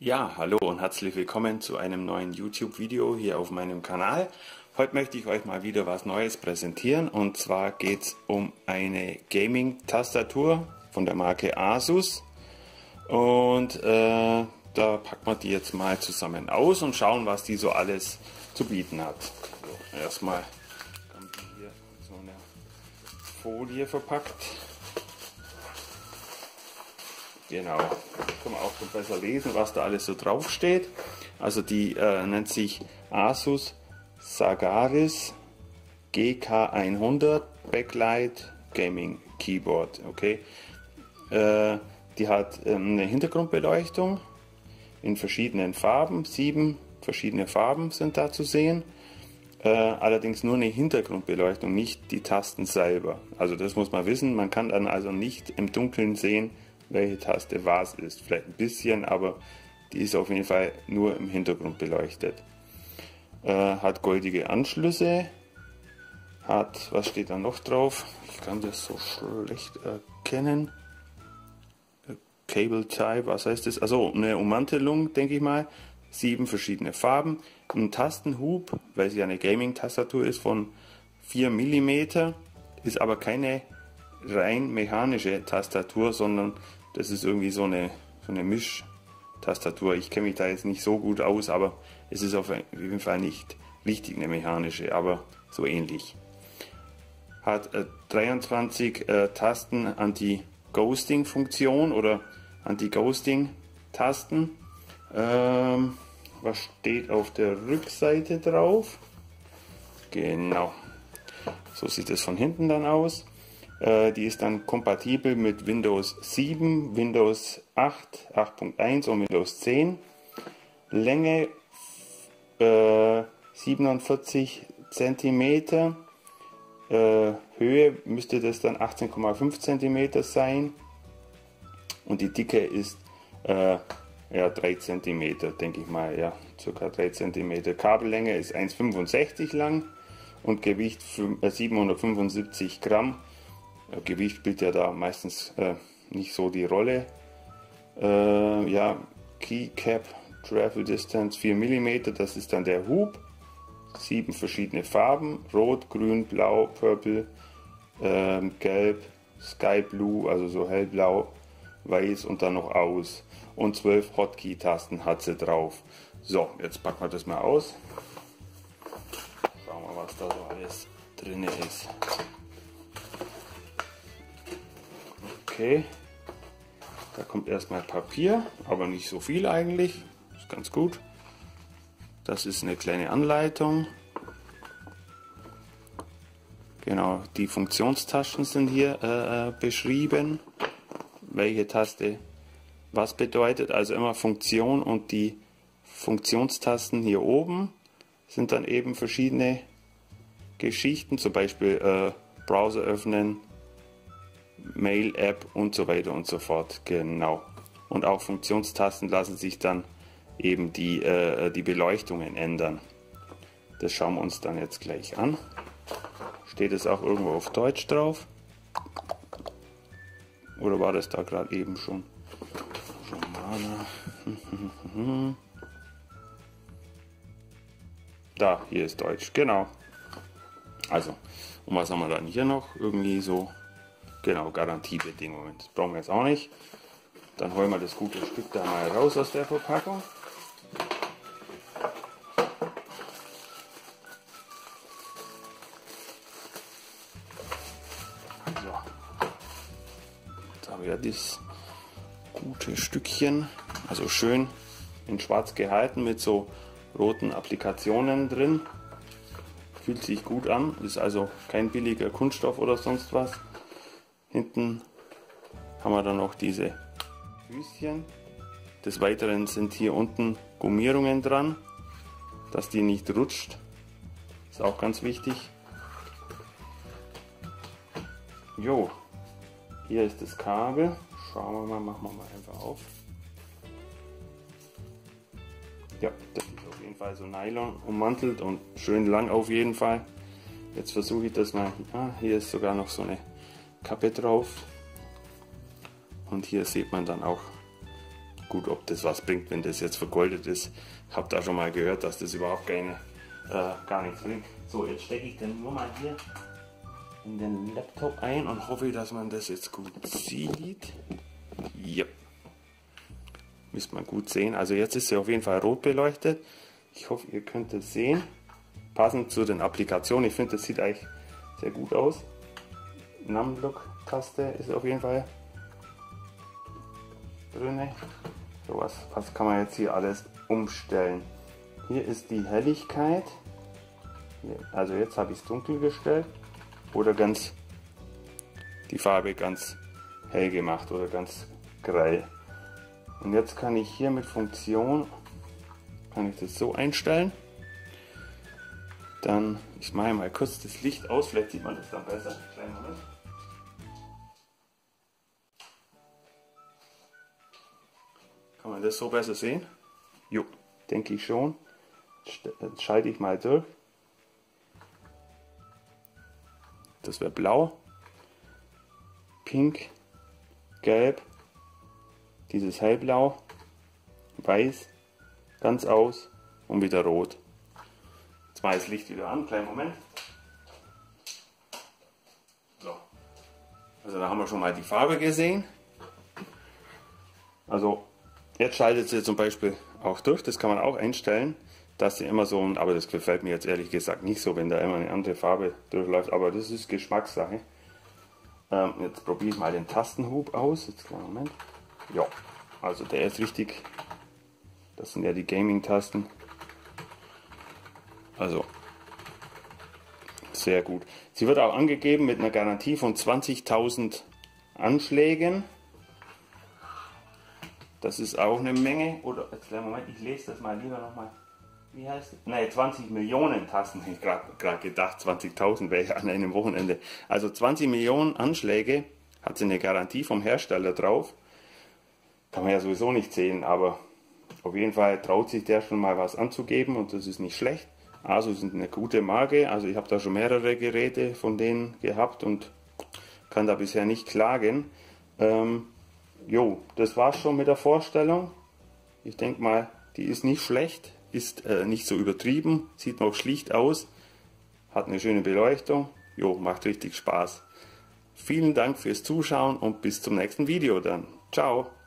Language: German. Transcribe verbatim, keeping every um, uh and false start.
Ja, hallo und herzlich willkommen zu einem neuen YouTube-Video hier auf meinem Kanal. Heute möchte ich euch mal wieder was Neues präsentieren, und zwar geht es um eine Gaming-Tastatur von der Marke Asus. Und äh, da packen wir die jetzt mal zusammen aus und schauen, was die so alles zu bieten hat. So, erstmal haben die hier so eine Folie verpackt. Genau, kann man auch so besser lesen, was da alles so drauf steht. Also die äh, nennt sich Asus Sagaris G K hundert Backlight Gaming Keyboard. Okay, äh, die hat ähm, eine Hintergrundbeleuchtung in verschiedenen Farben. Sieben verschiedene Farben sind da zu sehen. Äh, allerdings nur eine Hintergrundbeleuchtung, nicht die Tasten selber. Also das muss man wissen. Man kann dann also nicht im Dunkeln sehen, welche Taste was ist. Vielleicht ein bisschen, aber die ist auf jeden Fall nur im Hintergrund beleuchtet. Äh, hat goldige Anschlüsse. Hat, was steht da noch drauf? Ich kann das so schlecht erkennen. Cable Type, was heißt das? Also eine Ummantelung, denke ich mal. Sieben verschiedene Farben. Ein Tastenhub, weil sie eine Gaming-Tastatur ist, von vier Millimeter. Ist aber keine rein mechanische Tastatur, sondern das ist irgendwie so eine, so eine Mischtastatur. Ich kenne mich da jetzt nicht so gut aus, aber es ist auf jeden Fall nicht richtig eine mechanische, aber so ähnlich. Hat äh, dreiundzwanzig äh, Tasten Anti-Ghosting-Funktion oder Anti-Ghosting-Tasten. Ähm, was steht auf der Rückseite drauf? Genau, so sieht es von hinten dann aus. Die ist dann kompatibel mit Windows sieben, Windows acht, acht Punkt eins und Windows zehn. Länge äh, siebenundvierzig Zentimeter. Äh, Höhe müsste das dann achtzehn Komma fünf Zentimeter sein. Und die Dicke ist äh, ja, drei Zentimeter, denke ich mal. Ja, circa drei Zentimeter. Kabellänge ist eins Komma fünfundsechzig lang und Gewicht siebenhundertfünfundsiebzig Gramm. Gewicht spielt ja da meistens äh, nicht so die Rolle. Äh, ja, Keycap Travel Distance vier Millimeter, das ist dann der Hub. Sieben verschiedene Farben: Rot, Grün, Blau, Purple, äh, Gelb, Sky Blue, also so hellblau, Weiß und dann noch aus. Und zwölf Hotkey-Tasten hat sie drauf. So, jetzt packen wir das mal aus. Schauen wir, was da so alles drin ist. Okay, da kommt erstmal Papier, aber nicht so viel eigentlich, ist ganz gut. Das ist eine kleine Anleitung. Genau, die Funktionstasten sind hier äh, beschrieben, welche Taste was bedeutet, also immer Funktion, und die Funktionstasten hier oben sind dann eben verschiedene Geschichten, zum Beispiel äh, Browser öffnen, Mail-App und so weiter und so fort. Genau. Und auch Funktionstasten lassen sich dann eben die, äh, die Beleuchtungen ändern. Das schauen wir uns dann jetzt gleich an. Steht es auch irgendwo auf Deutsch drauf? Oder war das da gerade eben schon? Romana. Da, hier ist Deutsch. Genau. Also, und was haben wir dann hier noch? Irgendwie so. Genau, Garantiebedingungen. Das brauchen wir jetzt auch nicht. Dann holen wir das gute Stück da mal raus aus der Verpackung. So. Jetzt haben wir das gute Stückchen. Also schön in schwarz gehalten mit so roten Applikationen drin. Fühlt sich gut an. Ist also kein billiger Kunststoff oder sonst was. Hinten haben wir dann noch diese Füßchen. Des Weiteren sind hier unten Gummierungen dran, dass die nicht rutscht. Ist auch ganz wichtig. Jo, hier ist das Kabel. Schauen wir mal, machen wir mal einfach auf. Ja, das ist auf jeden Fall so Nylon ummantelt und schön lang auf jeden Fall. Jetzt versuche ich das mal. Ah, hier ist sogar noch so eine Kappe drauf, und hier sieht man dann auch gut, ob das was bringt, wenn das jetzt vergoldet ist. Ich habe da schon mal gehört, dass das überhaupt keine, äh, gar nichts bringt. So, jetzt stecke ich den nur mal hier in den Laptop ein und hoffe, dass man das jetzt gut sieht. Ja. Müsste man gut sehen. Also jetzt ist sie auf jeden Fall rot beleuchtet. Ich hoffe, ihr könnt es sehen. Passend zu den Applikationen. Ich finde, das sieht eigentlich sehr gut aus. Numlock-Taste ist auf jeden Fall drin. So was, was kann man jetzt hier alles umstellen? Hier ist die Helligkeit. Also jetzt habe ich es dunkel gestellt. Oder ganz die Farbe ganz hell gemacht oder ganz grell. Und jetzt kann ich hier mit Funktion, kann ich das so einstellen. Dann, ich mache mal kurz das Licht aus, vielleicht sieht man das dann besser. Kleinen Moment. Kann man das so besser sehen? Jo, denke ich schon. Jetzt schalte ich mal durch. Das wäre blau, pink, gelb, dieses hellblau, weiß, ganz aus und wieder rot. Jetzt mache ich das Licht wieder an, kleinen Moment. So. Also da haben wir schon mal die Farbe gesehen. Also jetzt schaltet sie zum Beispiel auch durch, das kann man auch einstellen, dass sie immer so, aber das gefällt mir jetzt ehrlich gesagt nicht so, wenn da immer eine andere Farbe durchläuft, aber das ist Geschmackssache. Ähm, jetzt probiere ich mal den Tastenhub aus, jetzt kleinen Moment. Ja, also der ist richtig, das sind ja die Gaming-Tasten, also sehr gut. Sie wird auch angegeben mit einer Garantie von zwanzigtausend Anschlägen. Das ist auch eine Menge, oder jetzt kleinen Moment, ich lese das mal lieber nochmal. Wie heißt es? Nein, zwanzig Millionen Tasten, ich habe gerade gedacht, zwanzigtausend wäre ja an einem Wochenende. Also zwanzig Millionen Anschläge, hat sie eine Garantie vom Hersteller drauf. Kann man ja sowieso nicht sehen, aber auf jeden Fall traut sich der schon mal was anzugeben und das ist nicht schlecht. Asus sind eine gute Marke, also ich habe da schon mehrere Geräte von denen gehabt und kann da bisher nicht klagen. Ähm, jo, das war's schon mit der Vorstellung. Ich denke mal, die ist nicht schlecht. Ist äh, nicht so übertrieben, sieht noch schlicht aus, hat eine schöne Beleuchtung, jo, macht richtig Spaß. Vielen Dank fürs Zuschauen und bis zum nächsten Video dann. Ciao!